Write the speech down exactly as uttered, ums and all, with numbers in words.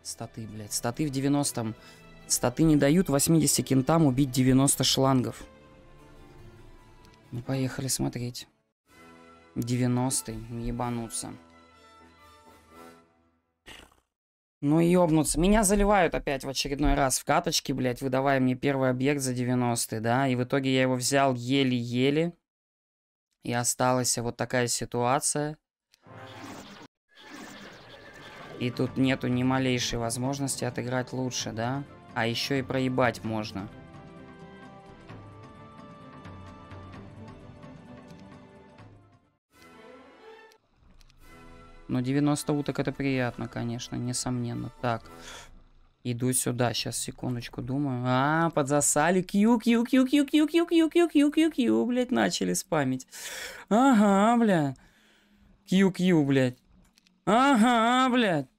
Статы, блядь. Статы в девяностом. Статы не дают восьмидесяти кентам убить девяносто шлангов. Ну, поехали смотреть. девяностый. Ебануться. Ну, ёбнуться. Меня заливают опять в очередной раз в каточке, блядь, выдавая мне первый объект за девяностый, да. И в итоге я его взял еле-еле. И осталась вот такая ситуация. И тут нету ни малейшей возможности отыграть лучше, да? А еще и проебать можно. Ну, девяносто уток это приятно, конечно, несомненно. Так, иду сюда, сейчас, секундочку, думаю. А, подзасали. Кью, кью, кью, кью, кью, кью, кью, кью, кью, кью, кью, блядь, начали спамить. Ага, блядь. Кью, кью, блядь. Ага, блядь.